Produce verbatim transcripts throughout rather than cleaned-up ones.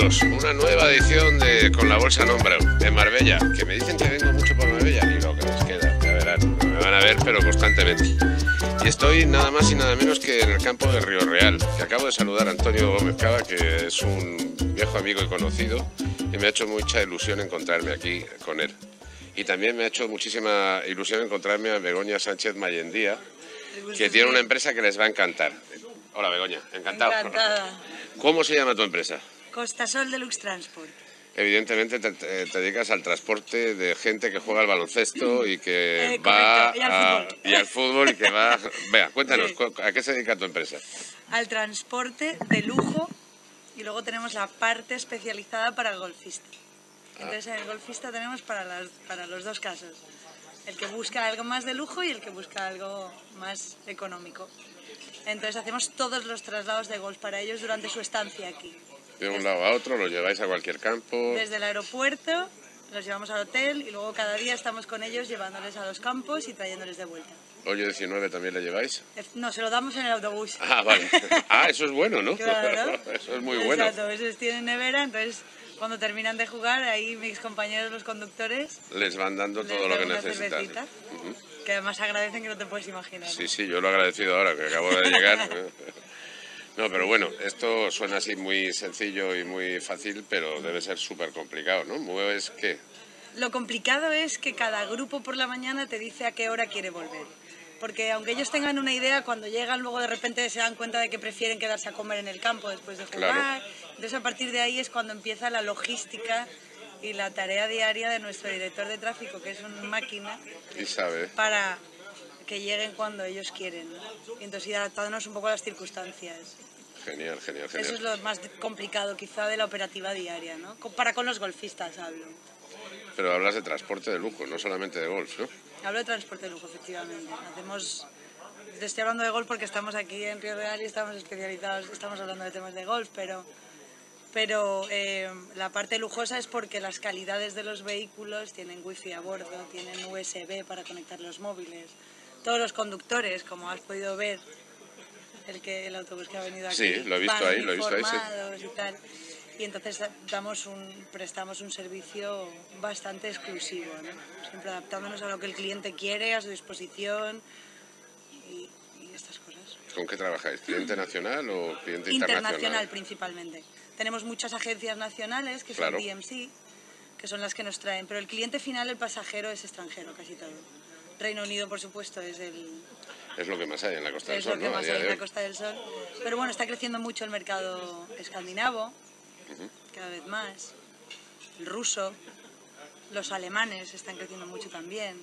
amigos, una nueva edición de Con la Bolsa Nombre en Marbella, que me dicen que vengo mucho por Marbella y lo que les queda, ya verán, me van a ver pero constantemente. Y estoy nada más y nada menos que en el campo de Río Real, que acabo de saludar a Antonio Gómez Cava, que es un viejo amigo y conocido, y me ha hecho mucha ilusión encontrarme aquí con él. Y también me ha hecho muchísima ilusión encontrarme a Begoña Sánchez Mayendía, que tiene una empresa que les va a encantar. Hola Begoña, encantado. Encantada. ¿Cómo se llama tu empresa? Costasol Deluxe Transport. Evidentemente te, te, te dedicas al transporte de gente que juega al baloncesto y que Eh, va correcto, y al a, fútbol. y al fútbol y que va... Vea, cuéntanos, Sí. ¿a qué se dedica tu empresa? Al transporte de lujo y luego tenemos la parte especializada para el golfista. Entonces en el golfista tenemos para, las, para los dos casos. El que busca algo más de lujo y el que busca algo más económico. Entonces hacemos todos los traslados de golf para ellos durante su estancia aquí. De un lado a otro, los lleváis a cualquier campo... Desde el aeropuerto los llevamos al hotel y luego cada día estamos con ellos llevándoles a los campos y trayéndoles de vuelta. ¿Hoyo diecinueve también le lleváis? No, se lo damos en el autobús. Ah, vale. Ah, eso es bueno, ¿no? Claro. Eso es muy bueno. Exacto, esos tienen nevera, entonces cuando terminan de jugar, ahí mis compañeros, los conductores, Les van dando les todo lo dan que una necesitan. cervecita, Uh-huh. que además agradecen que no te puedes imaginar. Sí, sí, yo lo he agradecido ahora, que acabo de llegar. No, pero bueno, esto suena así muy sencillo y muy fácil, pero debe ser súper complicado, ¿no? ¿Mueves qué? Lo complicado es que cada grupo por la mañana te dice a qué hora quiere volver. Porque aunque ellos tengan una idea, cuando llegan luego de repente se dan cuenta de que prefieren quedarse a comer en el campo después de jugar. Claro. Entonces a partir de ahí es cuando empieza la logística y la tarea diaria de nuestro director de tráfico, que es una máquina, Y sabe. para que lleguen cuando ellos quieren. Y entonces ir adaptándonos un poco a las circunstancias. Genial, genial, genial. Eso es lo más complicado quizá de la operativa diaria, ¿no? Para con los golfistas hablo. Pero hablas de transporte de lujo, no solamente de golf, ¿no? Hablo de transporte de lujo, efectivamente. Hacemos... Te estoy hablando de golf porque estamos aquí en Río Real y estamos especializados, estamos hablando de temas de golf, pero, pero eh, la parte lujosa es porque las calidades de los vehículos tienen wifi a bordo, tienen U S B para conectar los móviles. Todos los conductores, como has podido ver, el, que, el autobús que ha venido aquí, Sí, lo he visto van ahí, lo he visto ahí, sí. informados y tal. Y entonces damos un, prestamos un servicio bastante exclusivo, ¿no? Siempre adaptándonos a lo que el cliente quiere, a su disposición y, y estas cosas. ¿Con qué trabajáis? ¿Cliente nacional o cliente internacional? Internacional principalmente. Tenemos muchas agencias nacionales que son Claro. D M C, que son las que nos traen, pero el cliente final, el pasajero, es extranjero casi todo. Reino Unido, por supuesto, es el... Es lo que más hay en la Costa del Es lo Sol, que ¿no? A más día hay de en la hoy. Costa del Sol. Pero bueno, está creciendo mucho el mercado escandinavo, cada vez más, el ruso, los alemanes están creciendo mucho también.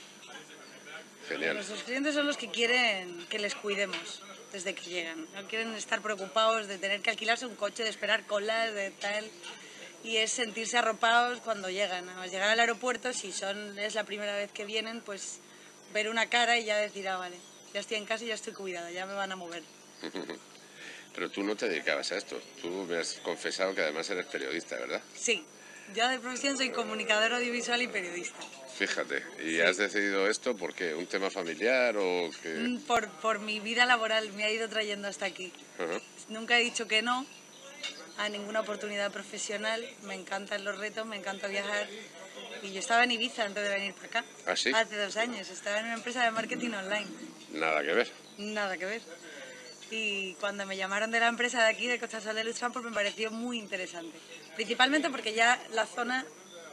Genial. Nuestros clientes son los que quieren que les cuidemos desde que llegan. No quieren estar preocupados de tener que alquilarse un coche, de esperar colas, de tal. Y es sentirse arropados cuando llegan. Al llegar al aeropuerto, si son es la primera vez que vienen, pues ver una cara y ya decir, ah, vale, ya estoy en casa y ya estoy cuidada, ya me van a mover. Pero tú no te dedicabas a esto. Tú me has confesado que además eres periodista, ¿verdad? Sí, yo de profesión soy comunicador audiovisual y periodista. Fíjate. ¿Y Sí. has decidido esto por qué? ¿Un tema familiar o qué? Mm, Por, por mi vida laboral me ha ido trayendo hasta aquí. Ajá. Nunca he dicho que no a ninguna oportunidad profesional. Me encantan los retos, me encanta viajar. Y yo estaba en Ibiza antes de venir para acá. ¿Ah, sí? Hace dos años. Estaba en una empresa de marketing online. Nada que ver. Nada que ver. Y cuando me llamaron de la empresa de aquí, de Costasol Deluxe Transport, me pareció muy interesante. Principalmente porque ya la zona...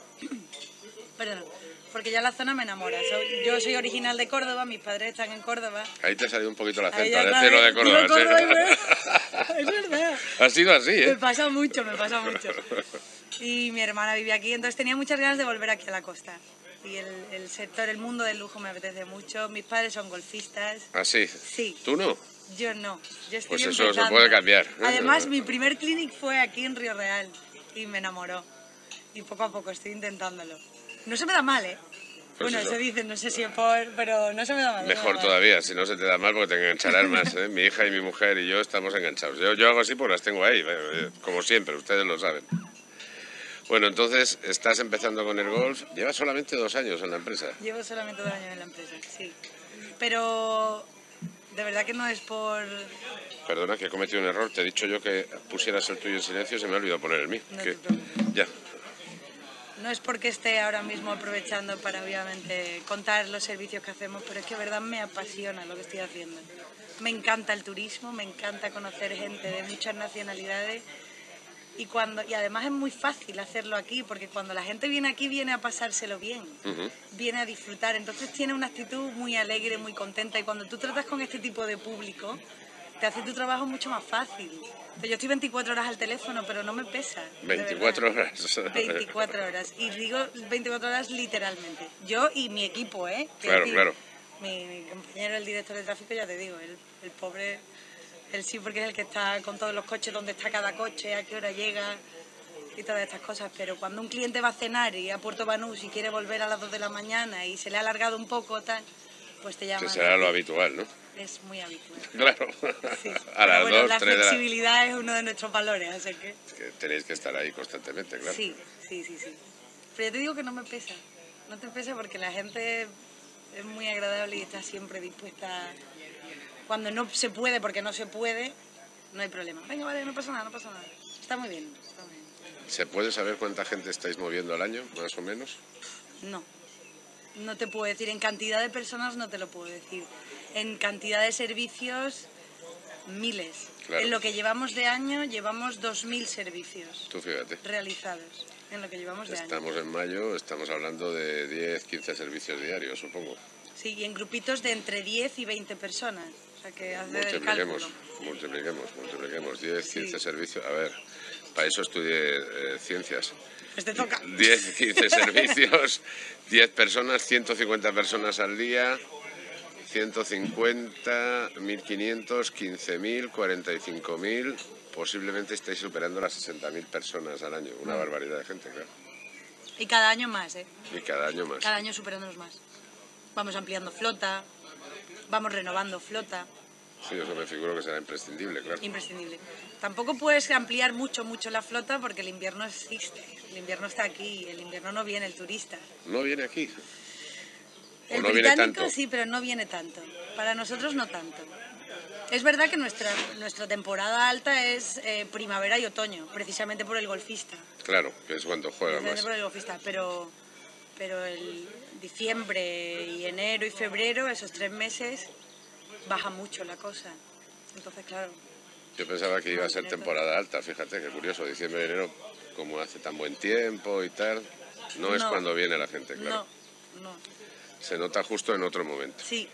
Perdón. Porque ya la zona me enamora. Soy- yo soy original de Córdoba, mis padres están en Córdoba. Ahí te ha salido un poquito el Ahí acento, ya de otra cero de vez, Córdoba. digo Córdoba y ¿sí? me- Es verdad. Ha sido así, Me ¿eh? pasa mucho, me pasa mucho. Y mi hermana vivía aquí, entonces tenía muchas ganas de volver aquí a la costa. Y el, el sector, el mundo del lujo me apetece mucho. Mis padres son golfistas. Así. Sí. ¿Tú no? Yo no. Yo estoy Pues eso se empezando. puede cambiar. Además, mi primer clinic fue aquí en Río Real y me enamoró. Y poco a poco estoy intentándolo. No se me da mal, ¿eh? Pues bueno, eso. se dice, no sé si es por... pero no se me da mal. no se me da Mejor mal. todavía, si no se te da mal porque te engancharás más, ¿eh? Mi hija y mi mujer y yo estamos enganchados. Yo, yo hago así porque las tengo ahí, eh, como siempre, ustedes lo saben. Bueno, entonces estás empezando con el golf. Llevas solamente dos años en la empresa. Llevo solamente dos años en la empresa, sí. Pero de verdad que no es por... Perdona, que he cometido un error. Te he dicho yo que pusieras el tuyo en silencio y se me ha olvidado poner el mío. No que... te preocupes. Ya. No es porque esté ahora mismo aprovechando para, obviamente, contar los servicios que hacemos, pero es que de verdad me apasiona lo que estoy haciendo. Me encanta el turismo, me encanta conocer gente de muchas nacionalidades y, cuando, y además es muy fácil hacerlo aquí, porque cuando la gente viene aquí viene a pasárselo bien, Uh-huh. viene a disfrutar, entonces tiene una actitud muy alegre, muy contenta, y cuando tú tratas con este tipo de público, te hace tu trabajo mucho más fácil. Yo estoy veinticuatro horas al teléfono, pero no me pesa. veinticuatro horas. veinticuatro horas. Y digo veinticuatro horas literalmente. Yo y mi equipo, ¿eh? Es Claro, decir, claro. Mi, mi compañero, el director de tráfico, ya te digo, el, el pobre, él sí, porque es el que está con todos los coches, dónde está cada coche, a qué hora llega y todas estas cosas. Pero cuando un cliente va a cenar y a Puerto Banús y quiere volver a las dos de la mañana y se le ha alargado un poco, tal, pues te llaman. Que será lo habitual, ¿no? Es muy habitual. Claro. Sí. A las bueno, dos, la tres de la... flexibilidad es uno de nuestros valores, así que... Es que tenéis que estar ahí constantemente, claro. Sí, sí, sí, sí. Pero yo te digo que no me pesa. No te pesa porque la gente es muy agradable y está siempre dispuesta. Cuando no se puede, porque no se puede, no hay problema. Venga, vale, no pasa nada, no pasa nada. Está muy bien, está muy bien. ¿Se puede saber cuánta gente estáis moviendo al año, más o menos? No. No te puedo decir. En cantidad de personas no te lo puedo decir. En cantidad de servicios, miles. Claro. En lo que llevamos de año, llevamos dos mil servicios Tú fíjate. realizados. En lo que llevamos de Estamos año. en mayo, estamos hablando de diez, quince servicios diarios, supongo. Sí, y en grupitos de entre diez y veinte personas. O sea que hace el Multipliquemos, cálculo. multipliquemos, multipliquemos. diez, quince Sí. servicios. A ver, para eso estudié eh, ciencias. Pues te toca. diez, quince servicios, diez personas, ciento cincuenta personas al día, ciento cincuenta, mil quinientos, quince mil, cuarenta y cinco mil, posiblemente estáis superando las sesenta mil personas al año, una barbaridad de gente, claro. Y cada año más, ¿eh? Y cada año más. Cada año superándonos más. Vamos ampliando flota, vamos renovando flota, Sí, eso me figuro que será imprescindible, claro. imprescindible. Tampoco puedes ampliar mucho, mucho la flota porque el invierno existe. El invierno está aquí, el invierno no viene el turista. ¿No viene aquí? ¿O El no viene británico tanto? sí, pero no viene tanto. Para nosotros no tanto. Es verdad que nuestra, nuestra temporada alta es eh, primavera y otoño, precisamente por el golfista. Claro, que es cuando juega Precisamente más. por el golfista, pero, pero el diciembre y enero y febrero, esos tres meses, baja mucho la cosa. Entonces, claro, Yo pensaba que iba a ser Neto. temporada alta, fíjate, qué curioso, diciembre y enero, como hace tan buen tiempo y tal, no, es No. cuando viene la gente, claro. no, no, Se nota justo en otro momento. sí,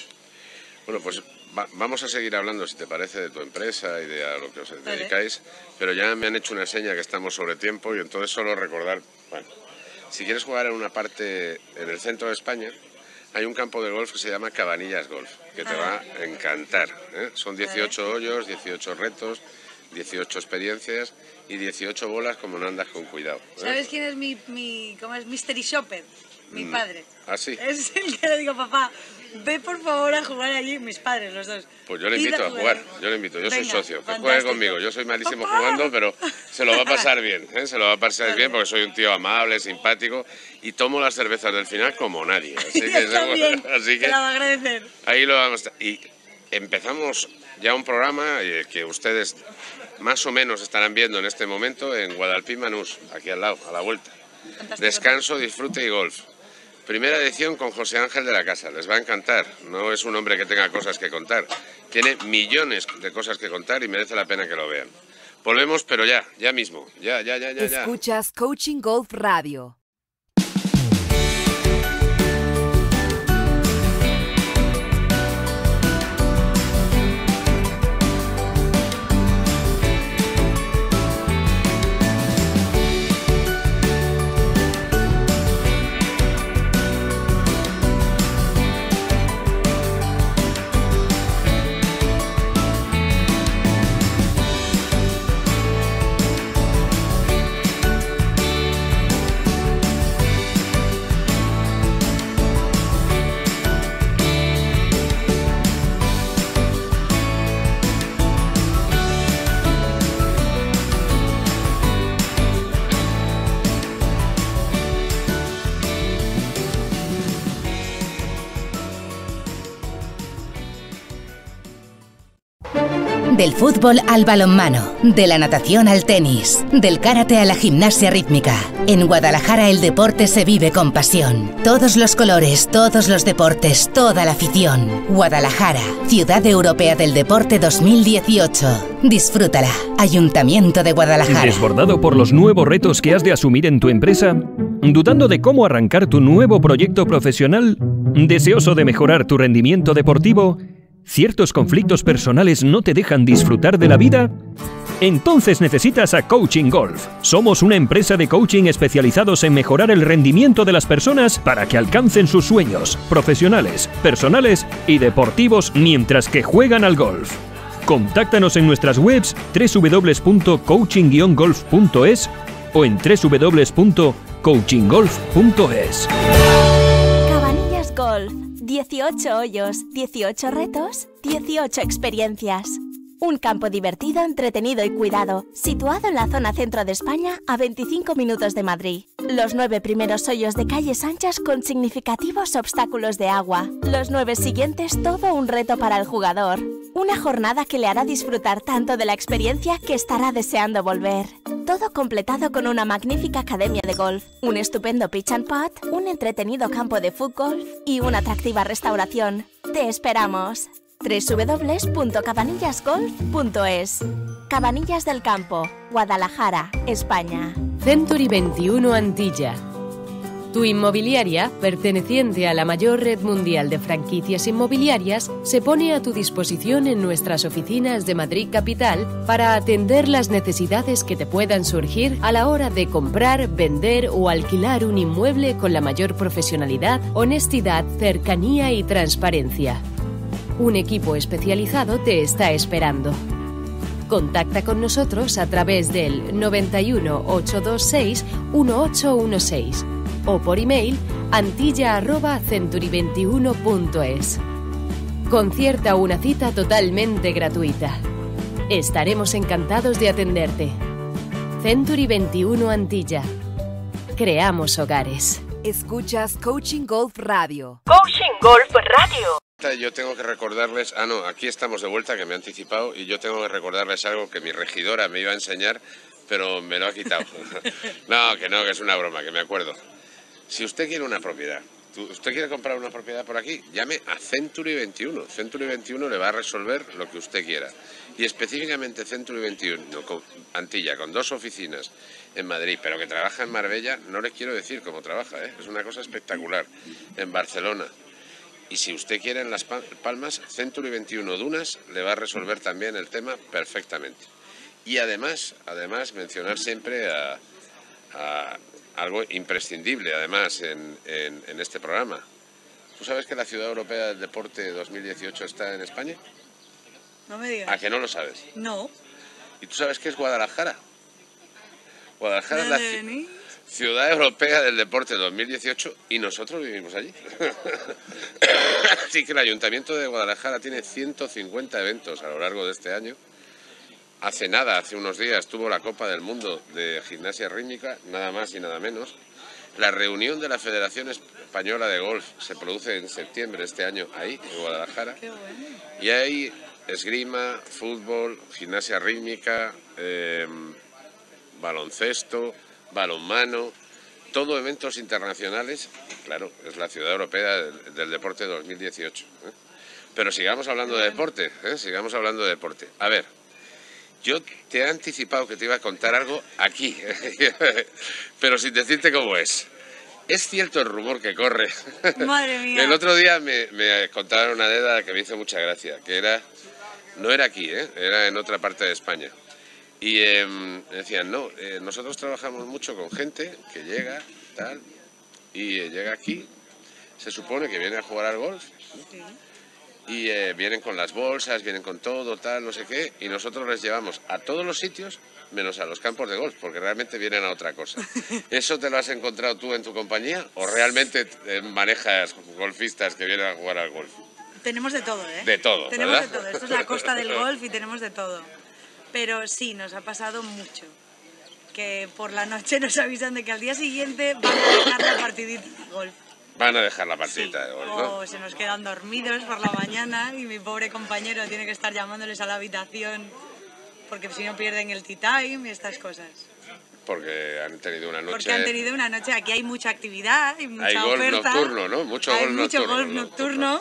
Bueno, pues va- vamos a seguir hablando, si te parece, de tu empresa y de a lo que os Vale. dedicáis, pero ya me han hecho una seña que estamos sobre tiempo y entonces solo recordar, bueno, si quieres jugar en una parte en el centro de España, hay un campo de golf que se llama Cabanillas Golf, que te va a encantar, ¿eh? Son dieciocho hoyos, dieciocho retos, dieciocho experiencias y dieciocho bolas como no andas con cuidado, ¿eh? ¿sabes quién es mi, mi cómo es? Mystery Shopper? Mi Mm. padre. ¿Ah, sí? Es el que le digo, papá, ve por favor a jugar allí, mis padres, los dos. Pues yo le Id invito a jugar, yo le invito, yo soy Venga, socio, que juegue fantástico. conmigo, yo soy malísimo ¡Papá! jugando, pero se lo va a pasar bien, ¿eh? Se lo va a pasar Vale. bien porque soy un tío amable, simpático y tomo las cervezas del final como nadie, así que, Está bien, así te que la va a agradecer. ahí lo vamos a... Y empezamos ya un programa eh, que ustedes más o menos estarán viendo en este momento en Guadalpín Manús, aquí al lado, a la vuelta. Fantástico. Descanso, disfrute y golf. Primera edición con José Ángel de la Casa, les va a encantar. No es un hombre que tenga cosas que contar. Tiene millones de cosas que contar y merece la pena que lo vean. Volvemos, pero ya, ya mismo. Ya, ya, ya, ya, ya. Escuchas Coaching Golf Radio. Del fútbol al balonmano, de la natación al tenis, del karate a la gimnasia rítmica. En Guadalajara el deporte se vive con pasión. Todos los colores, todos los deportes, toda la afición. Guadalajara, Ciudad Europea del Deporte dos mil dieciocho. Disfrútala. Ayuntamiento de Guadalajara. ¿Desbordado por los nuevos retos que has de asumir en tu empresa? ¿Dudando de cómo arrancar tu nuevo proyecto profesional? ¿Deseoso de mejorar tu rendimiento deportivo? ¿Ciertos conflictos personales no te dejan disfrutar de la vida? Entonces necesitas a Coaching Golf. Somos una empresa de coaching especializados en mejorar el rendimiento de las personas para que alcancen sus sueños profesionales, personales y deportivos mientras que juegan al golf. Contáctanos en nuestras webs doble u doble u doble u punto coaching guion golf punto es o en doble u doble u doble u punto coaching golf punto es. Cabanillas Golf. dieciocho hoyos, dieciocho retos, dieciocho experiencias. Un campo divertido, entretenido y cuidado, situado en la zona centro de España, a veinticinco minutos de Madrid. Los nueve primeros hoyos de calles anchas con significativos obstáculos de agua. Los nueve siguientes, todo un reto para el jugador. Una jornada que le hará disfrutar tanto de la experiencia que estará deseando volver. Todo completado con una magnífica academia de golf, un estupendo pitch and putt, un entretenido campo de fútbol y una atractiva restauración. ¡Te esperamos! doble u doble u doble u punto cabanillas golf punto es. Cabanillas del Campo, Guadalajara, España. Century veintiuno Antilla. Tu inmobiliaria, perteneciente a la mayor red mundial de franquicias inmobiliarias, se pone a tu disposición en nuestras oficinas de Madrid Capital para atender las necesidades que te puedan surgir a la hora de comprar, vender o alquilar un inmueble con la mayor profesionalidad, honestidad, cercanía y transparencia. Un equipo especializado te está esperando. Contacta con nosotros a través del noventa y uno, ochocientos veintiséis, dieciocho dieciséis o por email antilla arroba century veintiuno punto es. Concierta una cita totalmente gratuita. Estaremos encantados de atenderte. Century veintiuno Antilla. Creamos hogares. Escuchas Coaching Golf Radio. Coaching Golf Radio. Yo tengo que recordarles, ah no, aquí estamos de vuelta, que me he anticipado, y yo tengo que recordarles algo que mi regidora me iba a enseñar, pero me lo ha quitado. No, que no, que es una broma, que me acuerdo. Si usted quiere una propiedad, usted quiere comprar una propiedad por aquí, llame a Century veintiuno. Century veintiuno le va a resolver lo que usted quiera. Y específicamente Century veintiuno, con Antilla, con dos oficinas en Madrid, pero que trabaja en Marbella, no les quiero decir cómo trabaja, ¿eh? Es una cosa espectacular. En Barcelona. Y si usted quiere en Las Palmas, Century veintiuno Dunas le va a resolver también el tema perfectamente. Y además, además mencionar siempre a, a algo imprescindible, además, en, en, en este programa. ¿Tú sabes que la Ciudad Europea del Deporte dos mil dieciocho está en España? No me digas. ¿A que no lo sabes? No. ¿Y tú sabes qué es Guadalajara? Guadalajara es la ci- Ciudad Europea del Deporte dos mil dieciocho y nosotros vivimos allí. Así que el Ayuntamiento de Guadalajara tiene ciento cincuenta eventos a lo largo de este año. Hace nada, hace unos días, tuvo la Copa del Mundo de Gimnasia Rítmica, nada más y nada menos. La reunión de la Federación Española de Golf se produce en septiembre de este año ahí, en Guadalajara. Qué bueno. Y hay esgrima, fútbol, gimnasia rítmica, eh, baloncesto, balonmano, todo eventos internacionales. Claro, es la Ciudad Europea del, del Deporte dos mil dieciocho. ¿eh? Pero sigamos hablando de deporte, ¿eh? sigamos hablando de deporte. A ver, yo te he anticipado que te iba a contar algo aquí, pero sin decirte cómo es. Es cierto el rumor que corre. Madre mía. El otro día me, me contaron una anécdota que me hizo mucha gracia, que era, no era aquí, ¿eh? era en otra parte de España. Y eh, decían, no, eh, nosotros trabajamos mucho con gente que llega, tal, y eh, llega aquí, se supone que viene a jugar al golf, ¿no? Sí. Y eh, vienen con las bolsas, vienen con todo, tal, no sé qué, y nosotros les llevamos a todos los sitios, menos a los campos de golf, porque realmente vienen a otra cosa. ¿Eso te lo has encontrado tú en tu compañía o realmente eh, manejas golfistas que vienen a jugar al golf? Tenemos de todo, ¿eh? De todo, Tenemos ¿verdad? de todo. Esto es la costa del golf y tenemos de todo. Pero sí, nos ha pasado mucho. Que por la noche nos avisan de que al día siguiente van a dejar la partidita de golf. Van a dejar la partida Sí, de golf, ¿no? o se nos quedan dormidos por la mañana y mi pobre compañero tiene que estar llamándoles a la habitación porque si no pierden el tea time y estas cosas. Porque han tenido una noche... Porque han tenido una noche, aquí hay mucha actividad, hay mucha Hay golf oferta. nocturno, ¿no? Mucho hay golf mucho nocturno, golf ¿no? nocturno.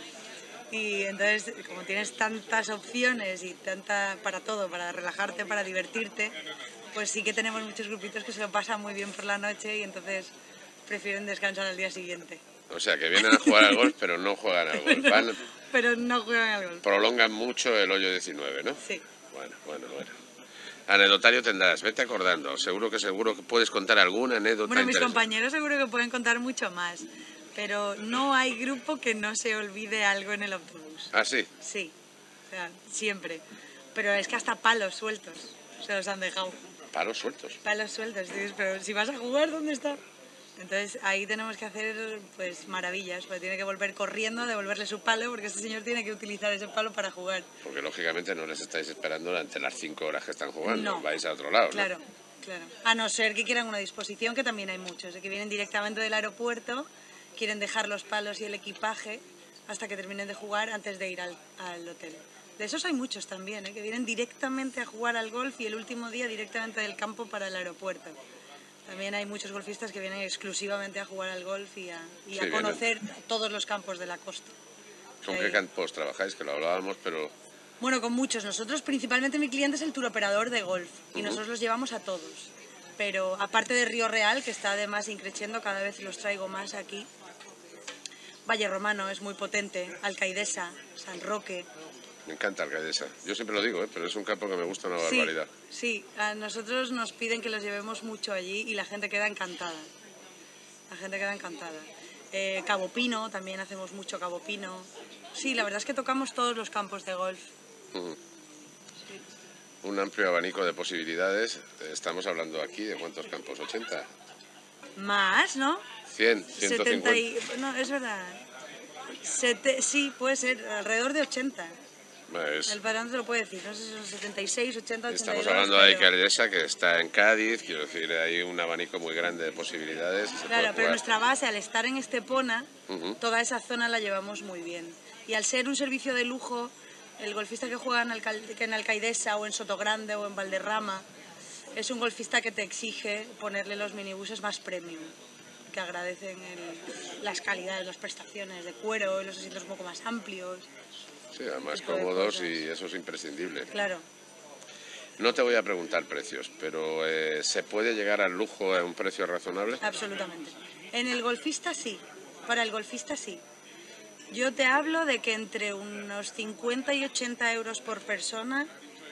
Y entonces, como tienes tantas opciones y tanta para todo, para relajarte, para divertirte, pues sí que tenemos muchos grupitos que se lo pasan muy bien por la noche y entonces prefieren descansar al día siguiente. O sea, que vienen a jugar al golf, pero no juegan al golf. Van, Pero no juegan al golf. prolongan mucho el hoyo diecinueve, ¿no? Sí. Bueno, bueno, bueno. Anecdotario tendrás, vete acordando. Seguro que seguro que puedes contar alguna anécdota Bueno, mis interesante. compañeros seguro que pueden contar mucho más, pero no hay grupo que no se olvide algo en el autobús. ¿Ah, sí? Sí, o sea, siempre. Pero es que hasta palos sueltos se los han dejado. Palos sueltos. Palos sueltos, dices, pero si vas a jugar, ¿dónde está? Entonces ahí tenemos que hacer pues maravillas, porque tiene que volver corriendo a devolverle su palo, porque este señor tiene que utilizar ese palo para jugar. Porque lógicamente no les estáis esperando durante las cinco horas que están jugando. No. Vais a otro lado, ¿no? Claro, claro. A no ser que quieran una disposición, que también hay muchos, de que vienen directamente del aeropuerto, quieren dejar los palos y el equipaje hasta que terminen de jugar antes de ir al, al hotel. De esos hay muchos también, ¿eh? Que vienen directamente a jugar al golf y el último día directamente del campo para el aeropuerto. También hay muchos golfistas que vienen exclusivamente a jugar al golf y a, y Sí, a conocer todos los campos de la costa. ¿Con Ahí. qué campos trabajáis? Que lo hablábamos, pero... Bueno, con muchos. Nosotros, principalmente mi cliente es el turoperador de golf y Ujú. nosotros los llevamos a todos. Pero aparte de Río Real, que está además increciendo, cada vez los traigo más aquí. Valle Romano es muy potente, Alcaidesa, San Roque. Me encanta Alcaidesa. Yo siempre lo digo, ¿eh? Pero es un campo que me gusta una Sí, barbaridad. sí, a nosotros nos piden que los llevemos mucho allí y la gente queda encantada. La gente queda encantada. Eh, Cabo Pino, también hacemos mucho Cabo Pino. Sí, la verdad es que tocamos todos los campos de golf. Ujú. Un amplio abanico de posibilidades. Estamos hablando aquí de cuántos campos, ochenta, Más, ¿no? cien, ciento cincuenta. setenta y... No, es verdad. Sete... Sí, puede ser, alrededor de ochenta. Es- El padrón te lo puede decir, no sé si son setenta y seis, ochenta, ochenta y dos. Estamos hablando de pero- Alcaidesa, que está en Cádiz, quiero decir, hay un abanico muy grande de posibilidades. se puede Claro, pero jugar. nuestra base, al estar en Estepona, Ujú. toda esa zona la llevamos muy bien. Y al ser un servicio de lujo, el golfista que juega en, Alcal- que en Alcaidesa o en Sotogrande o en Valderrama, es un golfista que te exige ponerle los minibuses más premium, que agradecen el- las calidades, las prestaciones de cuero, y los asientos un poco más amplios. Sí, además tipo de cómodos cosas. y eso es imprescindible. Claro. No te voy a preguntar precios, pero eh, ¿se puede llegar al lujo a un precio razonable? Absolutamente. En el golfista sí, para el golfista sí. Yo te hablo de que entre unos cincuenta y ochenta euros por persona,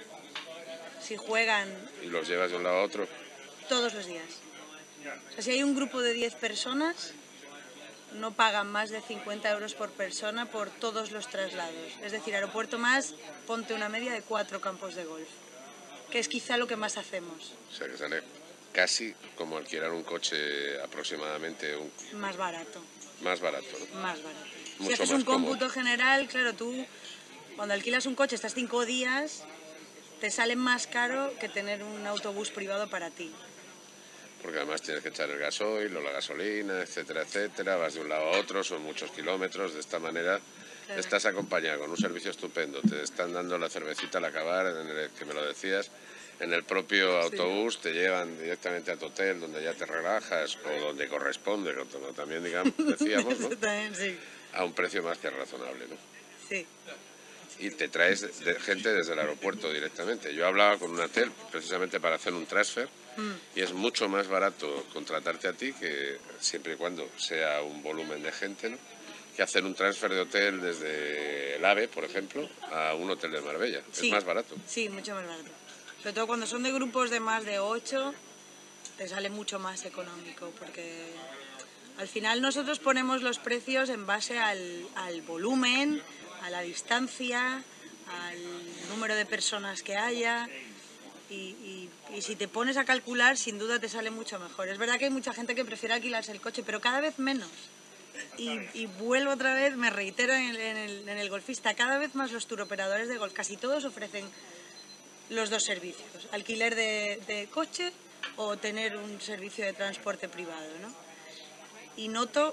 si juegan Y los llevas de un lado a otro. todos los días. O sea, si hay un grupo de diez personas, no pagan más de cincuenta euros por persona por todos los traslados. Es decir, aeropuerto más, ponte una media de cuatro campos de golf, que es quizá lo que más hacemos, O sea que sale casi como alquilar un coche aproximadamente un, más barato. más barato, ¿no? Más barato. Si Mucho haces más un cómputo cómodo. general, claro, tú cuando alquilas un coche estás cinco días, te sale más caro que tener un autobús privado para ti. Porque además tienes que echar el gasoil o la gasolina, etcétera, etcétera. Vas de un lado a otro, son muchos kilómetros. De esta manera Claro. estás acompañado con un servicio estupendo. Te están dando la cervecita al acabar, en el que me lo decías. En el propio autobús te llevan directamente a tu hotel, donde ya te relajas o donde corresponde, como también digamos, decíamos, ¿no? Eso también, sí. A un precio más que razonable, ¿no? Sí. Y te traes de gente desde el aeropuerto directamente. Yo hablaba con un hotel precisamente para hacer un transfer Mm. y es mucho más barato contratarte a ti, que siempre y cuando sea un volumen de gente, ¿no?, que hacer un transfer de hotel desde el AVE, por ejemplo, a un hotel de Marbella. Sí. Es más barato. Sí, mucho más barato. Sobre todo cuando son de grupos de más de ocho, te sale mucho más económico, porque al final nosotros ponemos los precios en base al, al volumen, a la distancia, al número de personas que haya. Y, y- y si te pones a calcular, sin duda te sale mucho mejor. Es verdad que hay mucha gente que prefiere alquilarse el coche, pero cada vez menos. Y, y vuelvo otra vez, me reitero en el, en el- en el golfista, cada vez más los turoperadores de golf, casi todos ofrecen los dos servicios, alquiler de, de coche o tener un servicio de transporte privado, ¿no? Y noto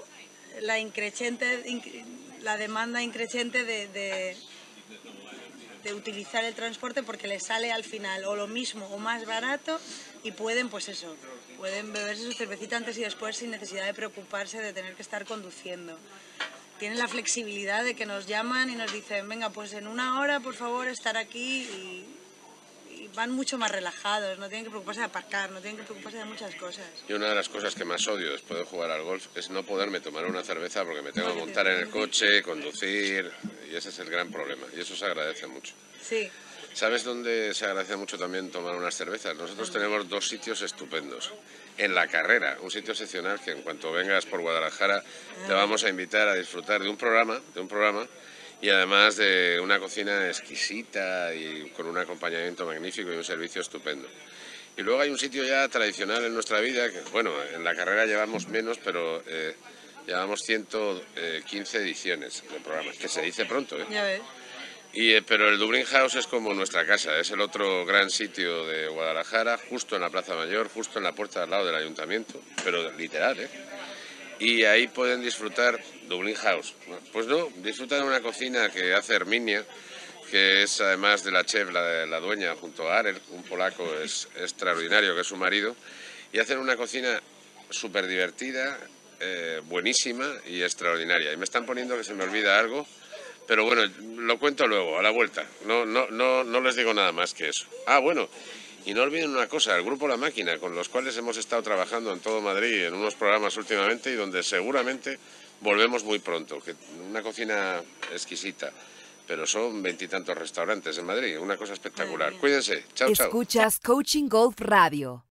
la increciente, la demanda increciente de, de, de utilizar el transporte porque les sale al final o lo mismo o más barato y pueden, pues eso, pueden beberse su cervecita antes y después sin necesidad de preocuparse de tener que estar conduciendo. Tienen la flexibilidad de que nos llaman y nos dicen, venga, pues en una hora, por favor, estar aquí y, y van mucho más relajados, no tienen que preocuparse de aparcar, no tienen que preocuparse de muchas cosas. Y una de las cosas que más odio después de jugar al golf es no poderme tomar una cerveza porque me tengo que montar en el coche, conducir, y ese es el gran problema, y eso se agradece mucho. Sí. ¿Sabes dónde se agradece mucho también tomar unas cervezas? Nosotros tenemos dos sitios estupendos. En La Carrera, un sitio excepcional que en cuanto vengas por Guadalajara te vamos a invitar a disfrutar de un programa, de un programa y además de una cocina exquisita y con un acompañamiento magnífico y un servicio estupendo. Y luego hay un sitio ya tradicional en nuestra vida, que bueno, en La Carrera llevamos menos, pero eh, llevamos ciento quince ediciones de programas, que se dice pronto, ¿eh? Ya ves. Y, eh, pero el Dublín House es como nuestra casa, es el otro gran sitio de Guadalajara, justo en la Plaza Mayor, justo en la puerta al lado del ayuntamiento, pero literal, ¿eh? Y ahí pueden disfrutar Dublín House. Pues no, disfrutan de una cocina que hace Herminia, que es además de la chef, la, la dueña, junto a Arel, un polaco es, extraordinario, que es su marido, y hacen una cocina súper divertida, eh, buenísima y extraordinaria. Y me están poniendo que se me olvida algo. Pero bueno, lo cuento luego, a la vuelta. No, no, no, no les digo nada más que eso. Ah, bueno, y no olviden una cosa, el Grupo La Máquina, con los cuales hemos estado trabajando en todo Madrid, en unos programas últimamente, y donde seguramente volvemos muy pronto. Que una cocina exquisita, pero son veintitantos restaurantes en Madrid, una cosa espectacular. Cuídense, chao, chao. Escuchas Coaching Golf Radio.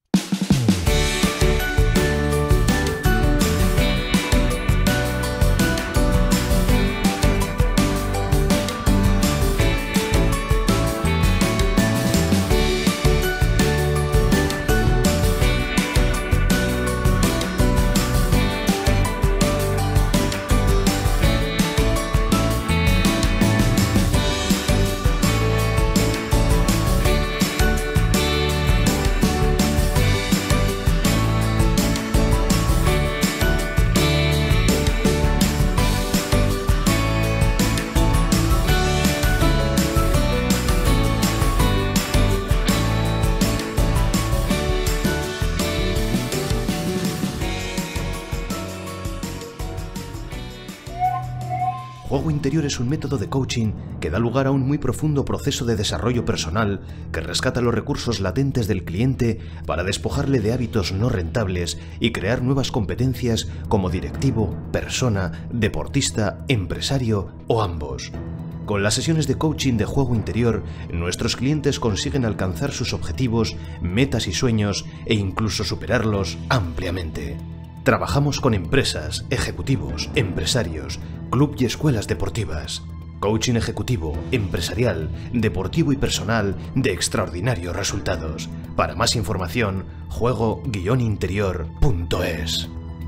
Juego interior es un método de coaching que da lugar a un muy profundo proceso de desarrollo personal que rescata los recursos latentes del cliente para despojarle de hábitos no rentables y crear nuevas competencias como directivo, persona, deportista, empresario o ambos. Con las sesiones de coaching de juego interior, nuestros clientes consiguen alcanzar sus objetivos, metas y sueños e incluso superarlos ampliamente. Trabajamos con empresas, ejecutivos, empresarios, club y escuelas deportivas. Coaching ejecutivo, empresarial, deportivo y personal de extraordinarios resultados. Para más información, juego guion interior punto es.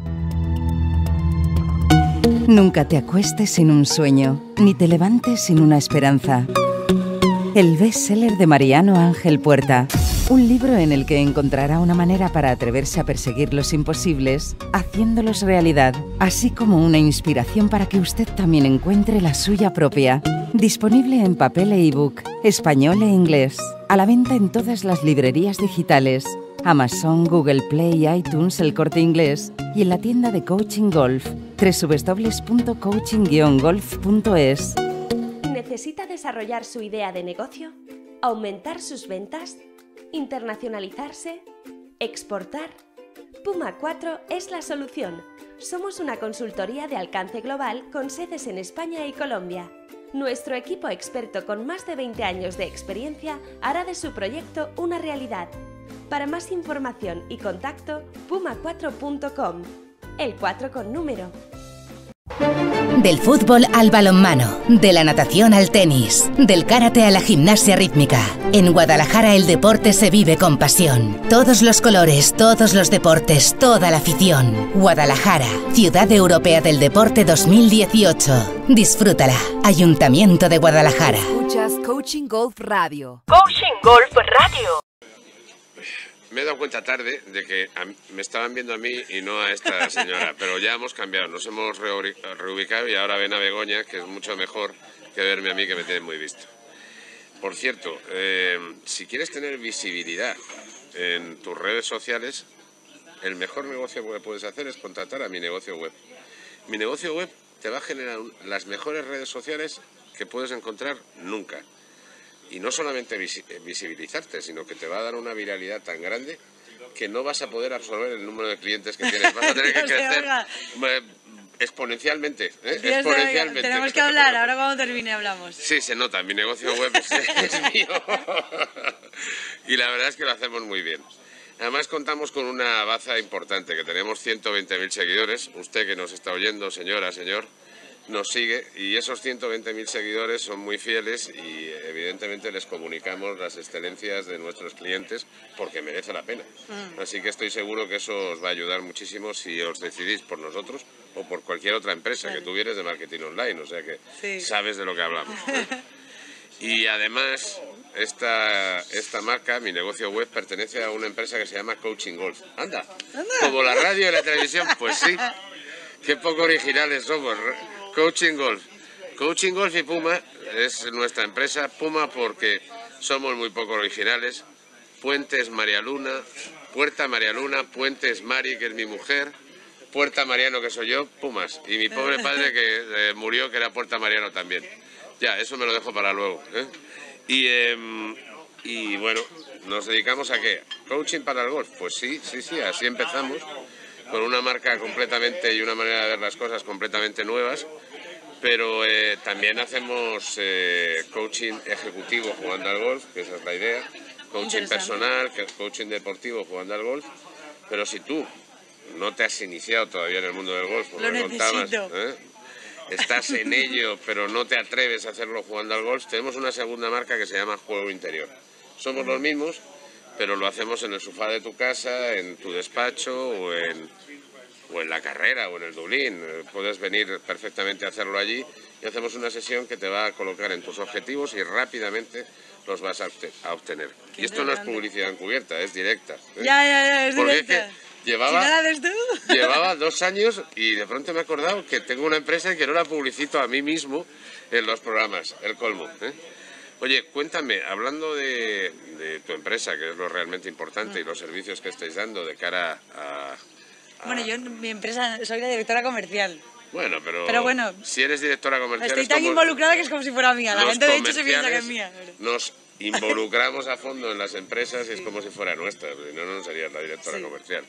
Nunca te acuestes sin un sueño, ni te levantes sin una esperanza. El bestseller de Mariano Ángel Puerta. Un libro en el que encontrará una manera para atreverse a perseguir los imposibles, haciéndolos realidad, así como una inspiración para que usted también encuentre la suya propia. Disponible en papel e ebook, español e inglés. A la venta en todas las librerías digitales, Amazon, Google Play, iTunes, El Corte Inglés y en la tienda de Coaching Golf, doble u doble u doble u punto coaching guion golf punto es. ¿Necesita desarrollar su idea de negocio? ¿Aumentar sus ventas? ¿Internacionalizarse? ¿Exportar? Puma cuatro es la solución. Somos una consultoría de alcance global con sedes en España y Colombia. Nuestro equipo experto con más de veinte años de experiencia hará de su proyecto una realidad. Para más información y contacto, puma cuatro punto com. El cuatro con número. Del fútbol al balonmano, de la natación al tenis, del karate a la gimnasia rítmica. En Guadalajara el deporte se vive con pasión. Todos los colores, todos los deportes, toda la afición. Guadalajara, Ciudad Europea del Deporte dos mil dieciocho. Disfrútala. Ayuntamiento de Guadalajara. Escuchas Coaching Golf Radio. Coaching Golf Radio. me he dado cuenta tarde de que a, me estaban viendo a mí y no a esta señora, pero ya hemos cambiado, nos hemos reubicado y ahora ven a Begoña, que es mucho mejor que verme a mí, que me tiene muy visto. Por cierto, eh, si quieres tener visibilidad en tus redes sociales, el mejor negocio que puedes hacer es contratar a Mi Negocio Web. Mi Negocio Web te va a generar las mejores redes sociales que puedes encontrar nunca. Y no solamente visibilizarte, sino que te va a dar una viralidad tan grande que no vas a poder absorber el número de clientes que tienes. Vas a tener que crecer exponencialmente. ¿eh? exponencialmente. Tenemos que hablar, ahora cuando termine hablamos. Sí, se nota, Mi Negocio Web es, es mío. Y la verdad es que lo hacemos muy bien. Además contamos con una baza importante, que tenemos ciento veinte mil seguidores. Usted que nos está oyendo, señora, señor, nos sigue, y esos ciento veinte mil seguidores son muy fieles y evidentemente les comunicamos las excelencias de nuestros clientes porque merece la pena. Mm. Así que estoy seguro que eso os va a ayudar muchísimo si os decidís por nosotros o por cualquier otra empresa, claro, que tú vienes de marketing online, o sea que sí, sabes de lo que hablamos, ¿eh? Y además esta, esta marca, Mi Negocio Web, pertenece a una empresa que se llama Coaching Golf. Anda, Anda. Como la radio y la televisión, pues sí, qué poco originales somos. Coaching Golf. Coaching Golf y Puma es nuestra empresa. Puma porque somos muy poco originales. Puentes María Luna, Puerta María Luna, Puentes Mari, que es mi mujer, Puerta Mariano, que soy yo, Pumas. Y mi pobre padre que eh, murió, que era Puerta Mariano también. Ya, eso me lo dejo para luego, ¿eh? Y, eh, y bueno, ¿nos dedicamos a qué? ¿Coaching para el golf? Pues sí, sí, sí, así empezamos, con una marca completamente y una manera de ver las cosas completamente nuevas, pero eh, también hacemos eh, coaching ejecutivo jugando al golf, que esa es la idea, coaching personal, que es coaching deportivo jugando al golf, pero si tú no te has iniciado todavía en el mundo del golf, como me contabas, ¿eh? Estás en ello, pero no te atreves a hacerlo jugando al golf, tenemos una segunda marca que se llama Juego Interior. Somos los mismos, pero lo hacemos en el sofá de tu casa, en tu despacho o en, o en la carrera o en el Dublín. Puedes venir perfectamente a hacerlo allí y hacemos una sesión que te va a colocar en tus objetivos y rápidamente los vas a obtener. Y esto no es publicidad encubierta, es directa, ¿eh? Ya, ya, ya, es Porque directa. Es que llevaba, ¿Si no la haces tú? llevaba dos años y de pronto me he acordado que tengo una empresa y que no la publicito a mí mismo en los programas, el colmo, ¿eh? Oye, cuéntame, hablando de, de tu empresa, que es lo realmente importante, mm. y los servicios que estáis dando de cara a... a... Bueno, yo en mi empresa soy la directora comercial. Bueno, pero, pero bueno, si eres directora comercial... Estoy tan involucrada que es como si fuera mía. La gente de hecho se piensa que es mía. Nos involucramos a fondo en las empresas y es como si fuera nuestra, si no, no serías la directora sí. comercial.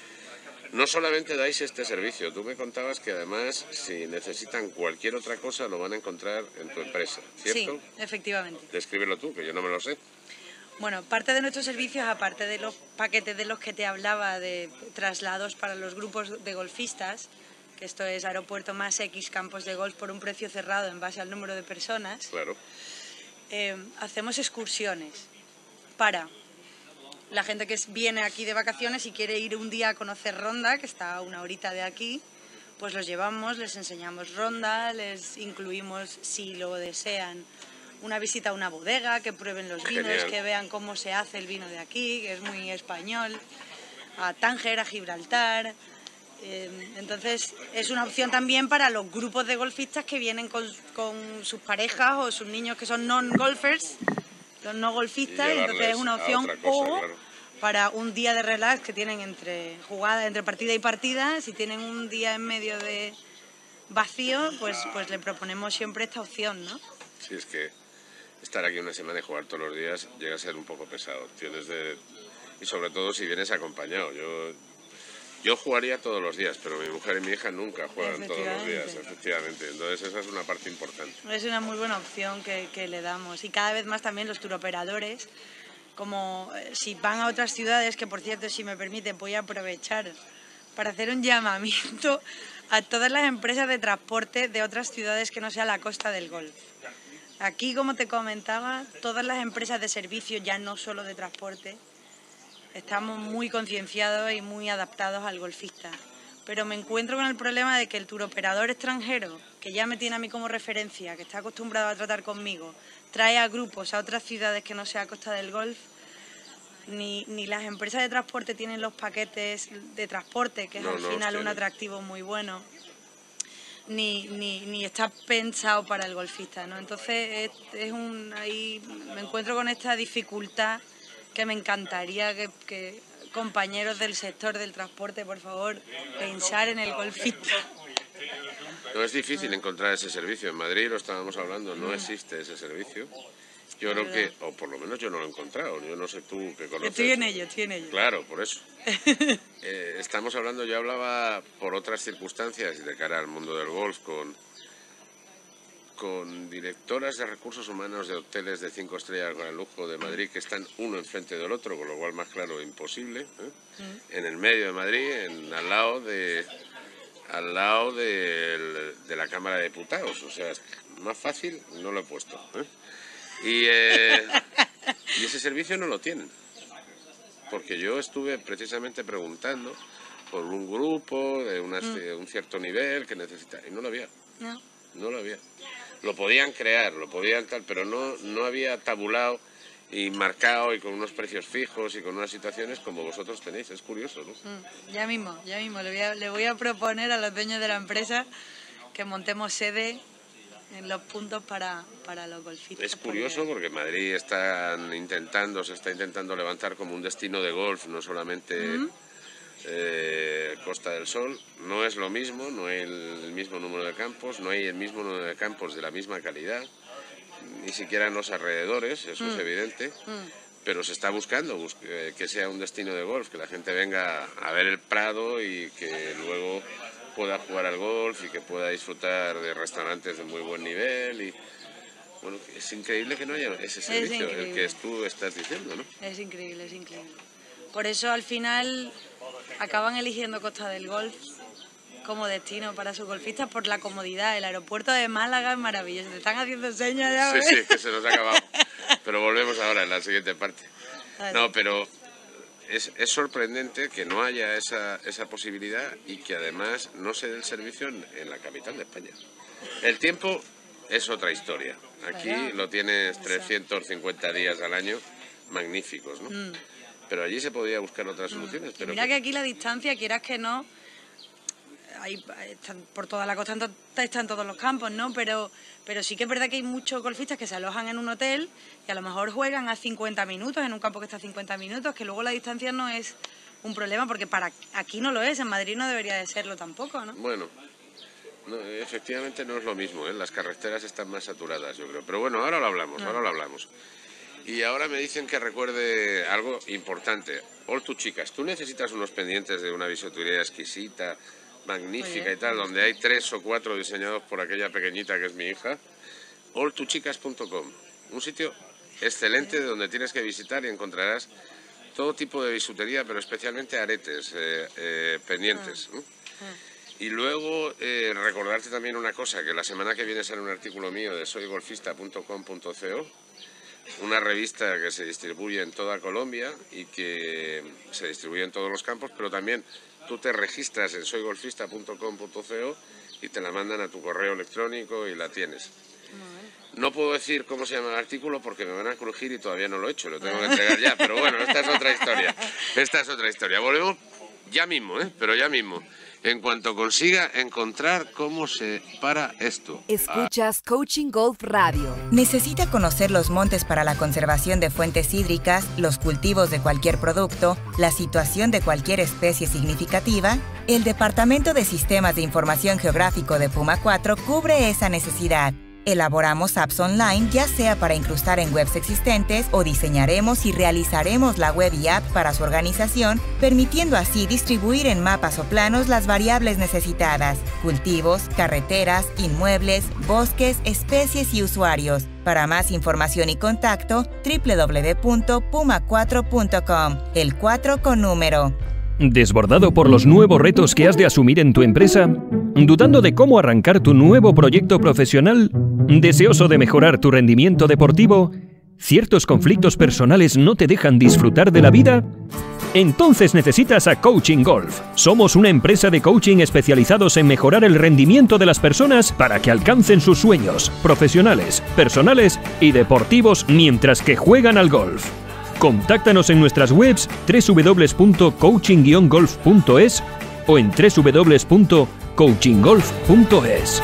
No solamente dais este servicio, tú me contabas que además si necesitan cualquier otra cosa lo van a encontrar en tu empresa, ¿cierto? Sí, efectivamente. Descríbelo tú, que yo no me lo sé. Bueno, parte de nuestros servicios, aparte de los paquetes de los que te hablaba de traslados para los grupos de golfistas, que esto es aeropuerto más X campos de golf por un precio cerrado en base al número de personas, claro. eh, hacemos excursiones para... La gente que viene aquí de vacaciones y quiere ir un día a conocer Ronda, que está a una horita de aquí, pues los llevamos, les enseñamos Ronda, les incluimos, si lo desean, una visita a una bodega, que prueben los vinos, Genial. Que vean cómo se hace el vino de aquí, que es muy español, a Tánger, a Gibraltar. Eh, entonces es una opción también para los grupos de golfistas que vienen con, con sus parejas o sus niños que son non-golfers, los no golfistas, y entonces es una opción cosa, o claro. para un día de relax que tienen entre jugada, entre partida y partida, si tienen un día en medio de vacío, pues, pues le proponemos siempre esta opción, ¿no? Sí, es que estar aquí una semana y jugar todos los días llega a ser un poco pesado, tienes de... y sobre todo si vienes acompañado. Yo, yo jugaría todos los días, pero mi mujer y mi hija nunca juegan todos los días, efectivamente. Entonces esa es una parte importante. Es una muy buena opción que, que le damos. Y cada vez más también los turoperadores, como si van a otras ciudades, que por cierto, si me permite, voy a aprovechar para hacer un llamamiento a todas las empresas de transporte de otras ciudades que no sea la Costa del Golf. Aquí, como te comentaba, todas las empresas de servicio, ya no solo de transporte, estamos muy concienciados y muy adaptados al golfista. Pero me encuentro con el problema de que el turoperador extranjero, que ya me tiene a mí como referencia, que está acostumbrado a tratar conmigo, trae a grupos a otras ciudades que no sea Costa del Golf, ni, ni las empresas de transporte tienen los paquetes de transporte, que es No, al no, final hostia, un no. atractivo muy bueno, ni, ni, ni está pensado para el golfista, ¿no? Entonces es, es un ahí me encuentro con esta dificultad que me encantaría que, que compañeros del sector del transporte, por favor, pensar en el golfista. No es difícil encontrar ese servicio. En Madrid lo estábamos hablando, no existe ese servicio. Yo creo que, o por lo menos yo no lo he encontrado, yo no sé tú que conoces. Estoy en ello, estoy en ello. Claro, por eso. Eh, estamos hablando, yo hablaba por otras circunstancias de cara al mundo del golf con, con directoras de recursos humanos de hoteles de cinco estrellas con el lujo de Madrid que están uno enfrente del otro, con lo cual más claro imposible, ¿eh? Mm. En el medio de Madrid, en, al lado de al lado de, de la Cámara de Diputados, o sea, más fácil no lo he puesto, ¿eh? Y, eh, y ese servicio no lo tienen, porque yo estuve precisamente preguntando por un grupo de una, mm. un cierto nivel que necesita, y no lo había, no, no lo había. Lo podían crear, lo podían tal, pero no, no había tabulado y marcado y con unos precios fijos y con unas situaciones como vosotros tenéis. Es curioso, ¿no? Mm, ya mismo, ya mismo. Le voy, a, le voy a proponer a los dueños de la empresa que montemos sede en los puntos para, para los golfistas. Es curioso porque Madrid están intentando, se está intentando levantar como un destino de golf, no solamente ¿Mm? eh, Costa del Sol. No es lo mismo, no hay el mismo número de campos, no hay el mismo número de campos de la misma calidad, ni siquiera en los alrededores, eso mm. es evidente, mm. pero se está buscando bus eh, que sea un destino de golf, que la gente venga a ver el Prado y que luego pueda jugar al golf y que pueda disfrutar de restaurantes de muy buen nivel. Y bueno, es increíble que no haya ese servicio, el que tú estás diciendo, ¿no? Es increíble, es increíble. Por eso al final acaban eligiendo Costa del Golf como destino para sus golfistas por la comodidad. El aeropuerto de Málaga es maravilloso. Te están haciendo señas ya. Sí, sí, que se nos ha acabado. Pero volvemos ahora en la siguiente parte. Vale. No, pero es, es sorprendente que no haya esa, esa posibilidad y que además no se dé el servicio en, en la capital de España. El tiempo es otra historia. Aquí bueno, lo tienes trescientos cincuenta días al año magníficos, ¿no? Mm. Pero allí se podría buscar otras soluciones. Mm. Pero mira que... que aquí la distancia, quieras que no, hay, están, por toda la costa están todos los campos, ¿no? Pero, pero sí que es verdad que hay muchos golfistas que se alojan en un hotel y a lo mejor juegan a cincuenta minutos, en un campo que está a cincuenta minutos, que luego la distancia no es un problema, porque para aquí no lo es, en Madrid no debería de serlo tampoco, ¿no? Bueno, no, efectivamente no es lo mismo, ¿eh? Las carreteras están más saturadas, yo creo. Pero bueno, ahora lo hablamos, no. ahora lo hablamos. Y ahora me dicen que recuerde algo importante. All tu chicas, tú necesitas unos pendientes de una bisutería exquisita, magnífica y tal, donde hay tres o cuatro diseñados por aquella pequeñita que es mi hija. all tu chicas punto com, un sitio excelente donde tienes que visitar y encontrarás todo tipo de bisutería, pero especialmente aretes, eh, eh, pendientes. ¿no? Y luego eh, recordarte también una cosa, que la semana que viene sale un artículo mío de soy golfista punto com punto co, una revista que se distribuye en toda Colombia y que se distribuye en todos los campos, pero también tú te registras en soy golfista punto com punto co y te la mandan a tu correo electrónico y la tienes. No puedo decir cómo se llama el artículo porque me van a crujir y todavía no lo he hecho, lo tengo que entregar ya, pero bueno, esta es otra historia. Esta es otra historia. Volvemos ya mismo, ¿eh? Pero ya mismo. En cuanto consiga encontrar cómo se para esto. Escuchas Coaching Golf Radio. ¿Necesita conocer los montes para la conservación de fuentes hídricas, los cultivos de cualquier producto, la situación de cualquier especie significativa? El Departamento de Sistemas de Información Geográfico de Puma cuatro cubre esa necesidad. Elaboramos apps online, ya sea para incrustar en webs existentes o diseñaremos y realizaremos la web y app para su organización, permitiendo así distribuir en mapas o planos las variables necesitadas: cultivos, carreteras, inmuebles, bosques, especies y usuarios. Para más información y contacto, doble u doble u doble u punto puma cuatro punto com, el cuatro con número. ¿Desbordado por los nuevos retos que has de asumir en tu empresa? ¿Dudando de cómo arrancar tu nuevo proyecto profesional? ¿Deseoso de mejorar tu rendimiento deportivo? ¿Ciertos conflictos personales no te dejan disfrutar de la vida? Entonces necesitas a Coaching Golf. Somos una empresa de coaching especializados en mejorar el rendimiento de las personas para que alcancen sus sueños profesionales, personales y deportivos mientras que juegan al golf. Contáctanos en nuestras webs doble u doble u doble u punto coaching guion golf punto es o en doble u doble u doble u punto coaching golf punto es.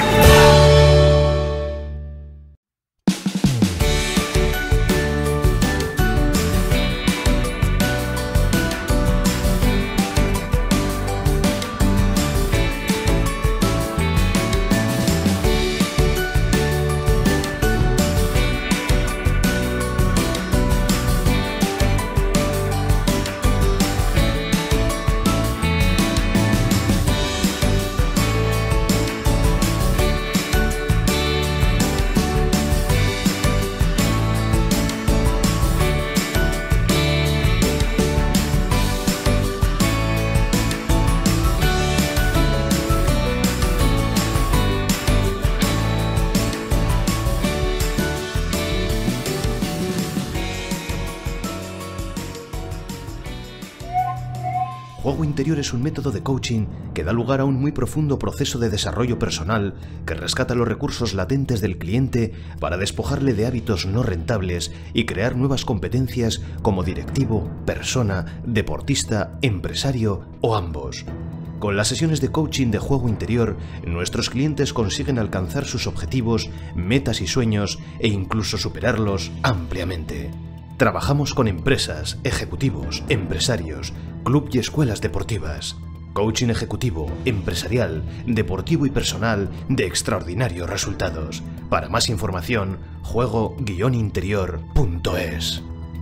Juego interior es un método de coaching que da lugar a un muy profundo proceso de desarrollo personal que rescata los recursos latentes del cliente para despojarle de hábitos no rentables y crear nuevas competencias como directivo, persona, deportista, empresario o ambos. Con las sesiones de coaching de juego interior, nuestros clientes consiguen alcanzar sus objetivos, metas y sueños e incluso superarlos ampliamente. Trabajamos con empresas, ejecutivos, empresarios, club y escuelas deportivas. Coaching ejecutivo, empresarial, deportivo y personal de extraordinarios resultados. Para más información, juego guion interior punto es.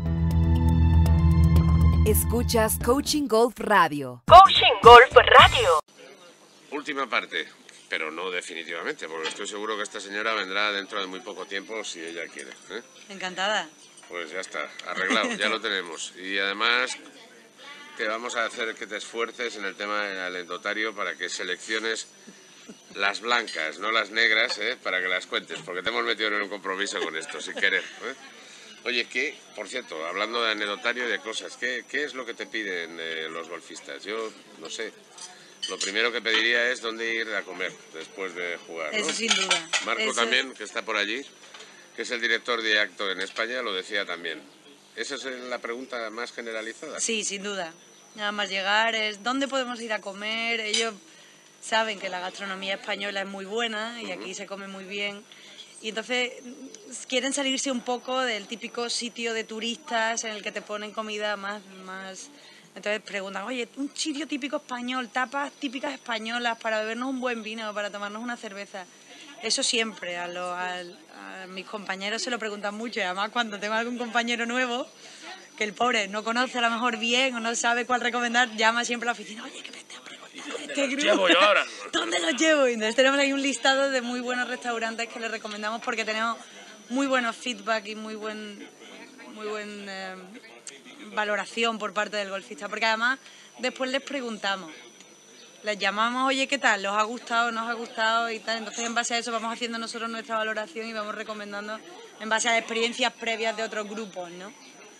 Escuchas Coaching Golf Radio. Coaching Golf Radio. Última parte, pero no definitivamente, porque estoy seguro que esta señora vendrá dentro de muy poco tiempo si ella quiere, ¿eh? Encantada. Pues ya está, arreglado, ya lo tenemos. Y además te vamos a hacer que te esfuerces en el tema del anecdotario para que selecciones las blancas, no las negras, ¿eh? Para que las cuentes, porque te hemos metido en un compromiso con esto, sin querer, ¿eh? Oye, ¿qué? Por cierto, hablando de anecdotario y de cosas, ¿qué, qué es lo que te piden eh, los golfistas? Yo, no sé, lo primero que pediría es dónde ir a comer después de jugar, ¿no? Eso sin duda. Marco Eso... también, que está por allí, que es el director de acto en España, lo decía también. ¿Esa es la pregunta más generalizada? Sí, sin duda. Nada más llegar es ¿dónde podemos ir a comer? Ellos saben que la gastronomía española es muy buena y aquí se come muy bien. Y entonces quieren salirse un poco del típico sitio de turistas en el que te ponen comida más... más... Entonces preguntan, oye, un sitio típico español, tapas típicas españolas para bebernos un buen vino, para tomarnos una cerveza. Eso siempre, a, lo, a, a mis compañeros se lo preguntan mucho y además cuando tengo algún compañero nuevo, que el pobre no conoce a lo mejor bien o no sabe cuál recomendar, llama siempre a la oficina, oye, que me te ha preguntado de este grupo. Llevo yo ahora. ¿Dónde los llevo? Y entonces tenemos ahí un listado de muy buenos restaurantes que les recomendamos porque tenemos muy buenos feedback y muy buen, muy buen eh, valoración por parte del golfista, porque además después les preguntamos. Les llamamos, oye, ¿qué tal? ¿Os ha gustado? ¿No os ha gustado? Y tal. Entonces, en base a eso, vamos haciendo nosotros nuestra valoración y vamos recomendando en base a experiencias previas de otros grupos, ¿no?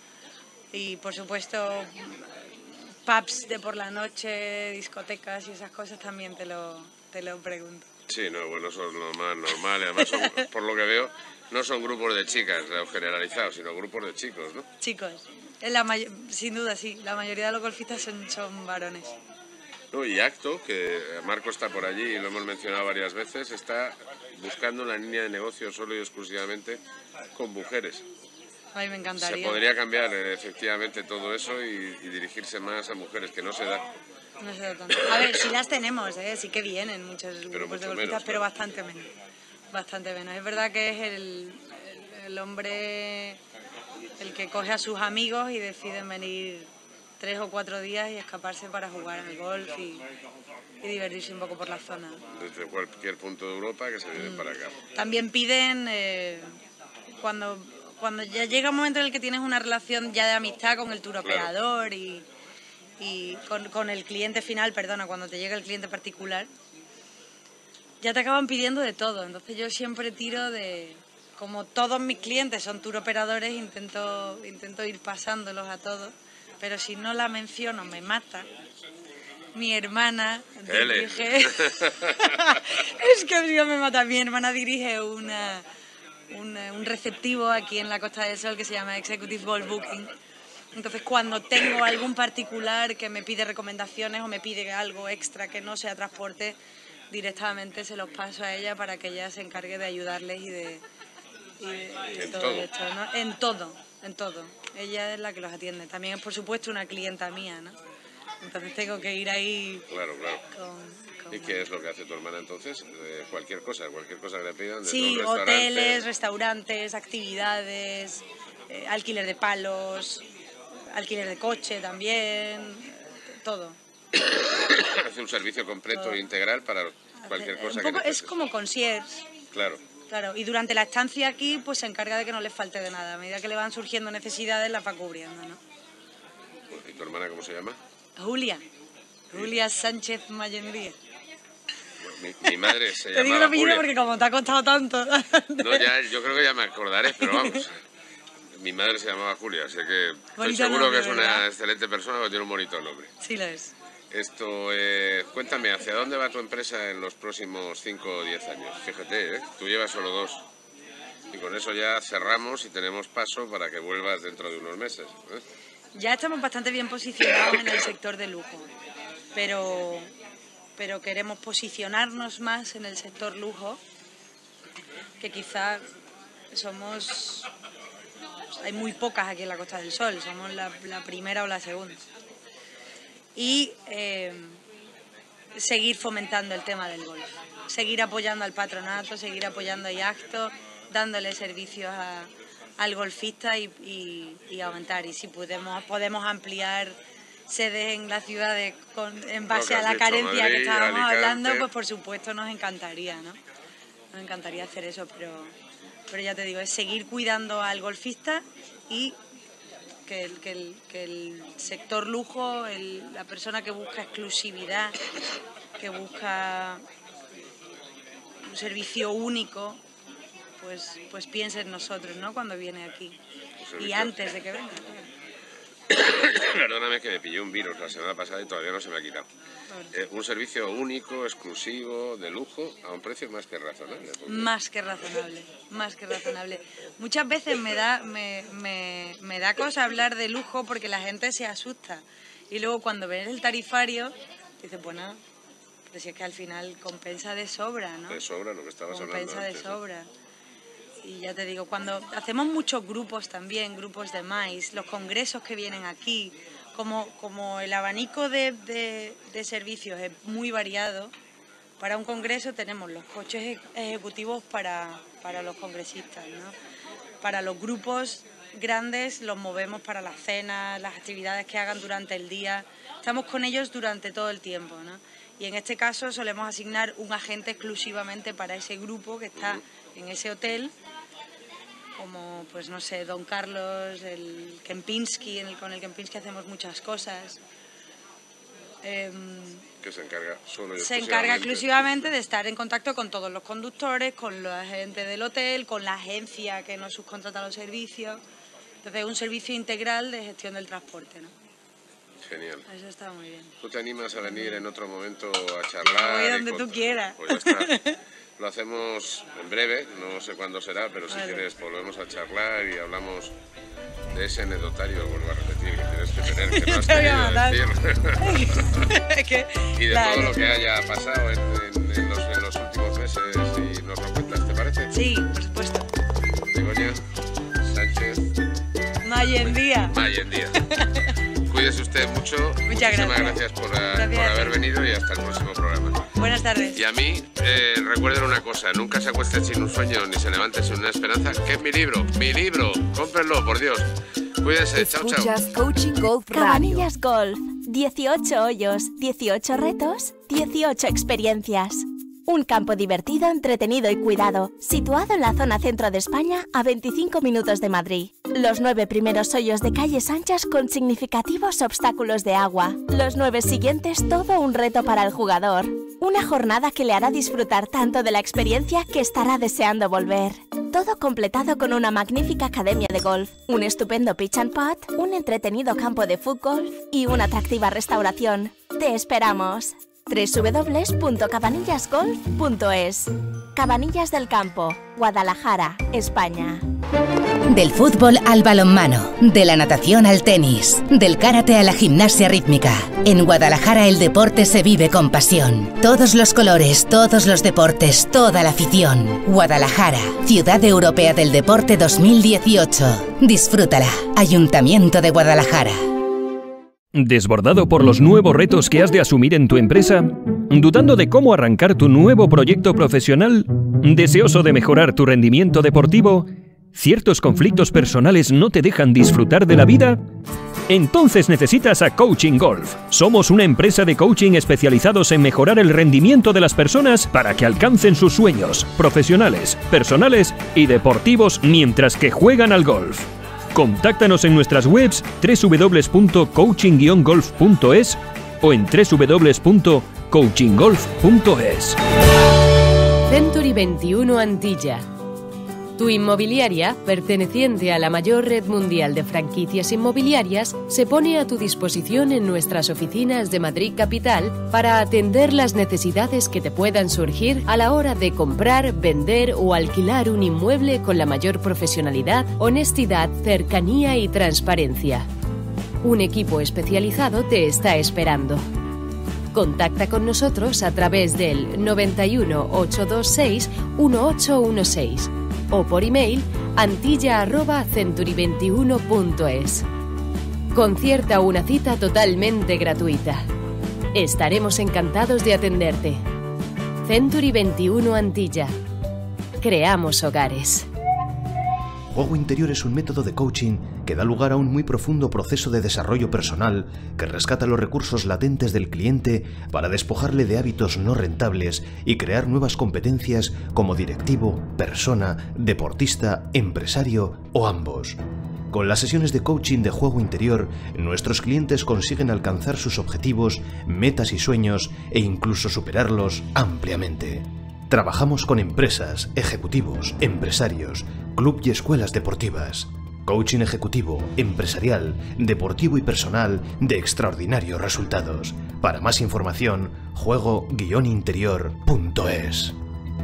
Y, por supuesto, pubs de por la noche, discotecas y esas cosas también te lo, te lo pregunto. Sí, no, bueno, eso es lo más normal. Y además, son, por lo que veo, no son grupos de chicas generalizados, sino grupos de chicos, ¿no? Chicos. La may- sin duda, sí. La mayoría de los golfistas son, son varones. No, y Acto, que Marco está por allí y lo hemos mencionado varias veces, está buscando una línea de negocio solo y exclusivamente con mujeres. A mí me encantaría. Se podría cambiar eh, efectivamente todo eso y, y dirigirse más a mujeres, que no se da. No se da tanto. A ver, sí las tenemos, ¿eh? Sí que vienen muchos Pero grupos de mucho golfistas, menos, pero claro. bastante menos. Bastante menos. Es verdad que es el, el, el hombre el que coge a sus amigos y deciden venir tres o cuatro días y escaparse para jugar al golf y, y divertirse un poco por la zona. Desde cualquier punto de Europa que se vienen mm. para acá. También piden, eh, cuando, cuando ya llega un momento en el que tienes una relación ya de amistad con el tour operador claro. y, y con, con el cliente final, perdona, cuando te llega el cliente particular, ya te acaban pidiendo de todo. Entonces yo siempre tiro de... Como todos mis clientes son tour operadores, intento, intento ir pasándolos a todos. Pero si no la menciono me mata. Mi hermana dirige... es que si no me mata. Mi hermana dirige una, una, un receptivo aquí en la Costa del Sol que se llama Executive Golf Booking. Entonces, cuando tengo algún particular que me pide recomendaciones o me pide algo extra que no sea transporte, directamente se los paso a ella para que ella se encargue de ayudarles y de, y de, y de todo, todo esto, ¿no? En todo, en todo. Ella es la que los atiende. También es, por supuesto, una clienta mía, ¿no? Entonces tengo que ir ahí. Claro, claro. Con, con ¿Y qué es lo que hace tu hermana entonces? Eh, cualquier cosa, cualquier cosa que le pidan. Sí, hoteles, restaurantes, actividades, eh, alquiler de palos, alquiler de coche también, todo. Hace un servicio completo e integral para cualquier cosa un poco, que necesites. Es como concierge. Claro. Claro, y durante la estancia aquí pues se encarga de que no les falte de nada. A medida que le van surgiendo necesidades las va cubriendo, ¿no? ¿Y tu hermana cómo se llama? Julia. Julia Sánchez Mayendía. Mi, mi madre se Te llamaba digo el apellido Julia. Porque como te ha costado tanto. No, ya, yo creo que ya me acordaré, pero vamos. Mi madre se llamaba Julia, así que estoy Bonito seguro nombre, que es una ¿verdad? excelente persona porque tiene un bonito nombre. Sí lo es. Esto, eh, cuéntame, ¿hacia dónde va tu empresa en los próximos cinco o diez años? Fíjate, ¿eh? Tú llevas solo dos. Y con eso ya cerramos y tenemos paso para que vuelvas dentro de unos meses, ¿eh? Ya estamos bastante bien posicionados en el sector de lujo, pero, pero queremos posicionarnos más en el sector lujo, que quizás somos... Hay muy pocas aquí en la Costa del Sol, somos la, la primera o la segunda. Y eh, seguir fomentando el tema del golf, seguir apoyando al patronato, seguir apoyando a Iacto, dándole servicios a, al golfista y, y, y aumentar. Y si podemos, podemos ampliar sedes en la ciudad de, con, en base a la carencia Madrid, que estábamos Alicante. hablando, pues por supuesto nos encantaría, ¿no? Nos encantaría hacer eso, pero, pero ya te digo, es seguir cuidando al golfista y que el, que el, que el sector lujo, el, la persona que busca exclusividad, que busca un servicio único, pues, pues piense en nosotros, ¿no? Cuando viene aquí y antes de que venga. Perdóname que me pillé un virus la semana pasada y todavía no se me ha quitado. Eh, un servicio único, exclusivo, de lujo, a un precio más que razonable. Porque... Más que razonable, más que razonable. Muchas veces me da, me, me, me da cosa hablar de lujo porque la gente se asusta. Y luego cuando ven el tarifario, dice, bueno, pero si es que al final compensa de sobra, ¿no? De sobra, lo que estabas hablando Compensa de antes, sobra. Y ya te digo, cuando hacemos muchos grupos también, grupos de maíz, los congresos que vienen aquí, como, como el abanico de, de, de servicios es muy variado, para un congreso tenemos los coches ejecutivos para, para los congresistas, ¿no? Para los grupos grandes los movemos para las cenas, las actividades que hagan durante el día, estamos con ellos durante todo el tiempo, ¿no? Y en este caso solemos asignar un agente exclusivamente para ese grupo que está en ese hotel, como, pues no sé, Don Carlos, el Kempinski, en el, con el Kempinski hacemos muchas cosas. Eh, que se encarga solo y Se encarga exclusivamente de estar en contacto con todos los conductores, con la gente del hotel, con la agencia que nos subcontrata los servicios. Entonces es un servicio integral de gestión del transporte, ¿no? Genial. Eso está muy bien. ¿Tú te animas a venir en otro momento a charlar? Voy donde y tú quieras. Pues ya está. Lo hacemos en breve, no sé cuándo será, pero si Vale. quieres volvemos a charlar y hablamos de ese anecdotario, vuelvo a repetir, que tienes que tener, que no has Te voy a tenido matar. decir. Es que, Y de claro. todo lo que haya pasado en, en- en los, en los últimos meses y nos lo cuentas, ¿te parece? Sí, por supuesto. Begoña Sánchez Mayendía. Mayendía. Cuídese usted mucho. Muchas Muchísimas gracias. gracias por, a- Gracias por a ti. haber venido y hasta el próximo programa. Buenas tardes. Y a mí, eh, recuerden una cosa, nunca se acuesten sin un sueño ni se levanten sin una esperanza, que es mi libro, mi libro, cómprenlo, por Dios. Cuídense, chao, chao. Escuchas Coaching Golf Radio. Cabanillas Golf. dieciocho hoyos, dieciocho retos, dieciocho experiencias. Un campo divertido, entretenido y cuidado, situado en la zona centro de España a veinticinco minutos de Madrid. Los nueve primeros hoyos de calles anchas con significativos obstáculos de agua. Los nueve siguientes todo un reto para el jugador. Una jornada que le hará disfrutar tanto de la experiencia que estará deseando volver. Todo completado con una magnífica academia de golf, un estupendo pitch and putt, un entretenido campo de fútbol y una atractiva restauración. ¡Te esperamos! doble u doble u doble u punto cabanillas golf punto es. Cabanillas del Campo, Guadalajara, España. Del fútbol al balonmano, de la natación al tenis, del karate a la gimnasia rítmica. En Guadalajara el deporte se vive con pasión. Todos los colores, todos los deportes, toda la afición. Guadalajara, Ciudad Europea del Deporte dos mil dieciocho. Disfrútala. Ayuntamiento de Guadalajara. ¿Desbordado por los nuevos retos que has de asumir en tu empresa? ¿Dudando de cómo arrancar tu nuevo proyecto profesional? ¿Deseoso de mejorar tu rendimiento deportivo? ¿Ciertos conflictos personales no te dejan disfrutar de la vida? Entonces necesitas a Coaching Golf. Somos una empresa de coaching especializados en mejorar el rendimiento de las personas para que alcancen sus sueños profesionales, personales y deportivos mientras que juegan al golf. Contáctanos en nuestras webs doble u doble u doble u punto coaching guion golf punto es o en doble u doble u doble u punto coaching golf punto es. Century veintiuno Antilla. Tu inmobiliaria, perteneciente a la mayor red mundial de franquicias inmobiliarias, se pone a tu disposición en nuestras oficinas de Madrid Capital para atender las necesidades que te puedan surgir a la hora de comprar, vender o alquilar un inmueble con la mayor profesionalidad, honestidad, cercanía y transparencia. Un equipo especializado te está esperando. Contacta con nosotros a través del noventa y uno, ochocientos veintiséis, dieciocho dieciséis o por email antilla arroba century veintiuno punto es. Concierta una cita totalmente gratuita. Estaremos encantados de atenderte. Century veintiuno Antilla. Creamos hogares. Juego interior es un método de coaching que da lugar a un muy profundo proceso de desarrollo personal que rescata los recursos latentes del cliente para despojarle de hábitos no rentables y crear nuevas competencias como directivo, persona, deportista, empresario o ambos. Con las sesiones de coaching de juego interior, nuestros clientes consiguen alcanzar sus objetivos, metas y sueños e incluso superarlos ampliamente. Trabajamos con empresas, ejecutivos, empresarios, club y escuelas deportivas. Coaching ejecutivo, empresarial, deportivo y personal de extraordinarios resultados. Para más información, juego guion interior punto es.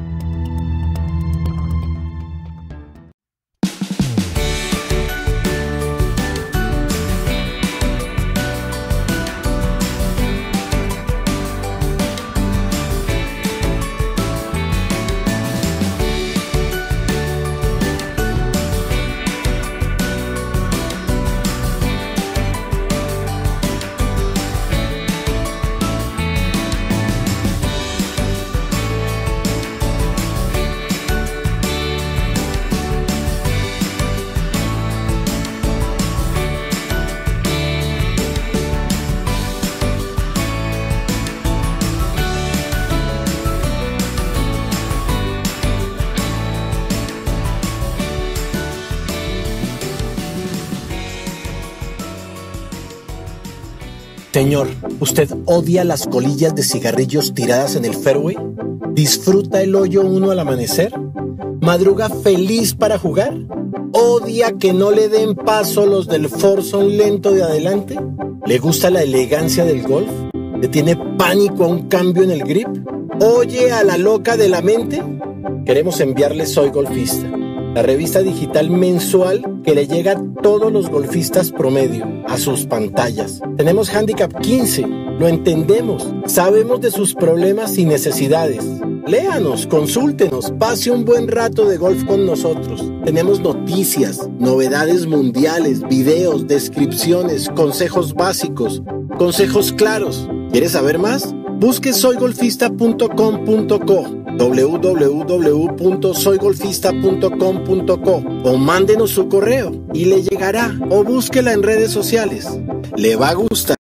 Señor, ¿usted odia las colillas de cigarrillos tiradas en el fairway? ¿Disfruta el hoyo uno al amanecer? ¿Madruga feliz para jugar? ¿Odia que no le den paso los del foursome lento de adelante? ¿Le gusta la elegancia del golf? ¿Le tiene pánico a un cambio en el grip? ¿Oye a la loca de la mente? Queremos enviarle Soy Golfista, la revista digital mensual que le llega a todos los golfistas promedio, a sus pantallas. Tenemos Handicap quince, lo entendemos, sabemos de sus problemas y necesidades. Léanos, consúltenos, pase un buen rato de golf con nosotros. Tenemos noticias, novedades mundiales, videos, descripciones, consejos básicos, consejos claros. ¿Quieres saber más? Busque soy golfista punto com punto co, doble u doble u doble u punto soy golfista punto com punto co o mándenos su correo y le llegará, o búsquela en redes sociales. Le va a gustar.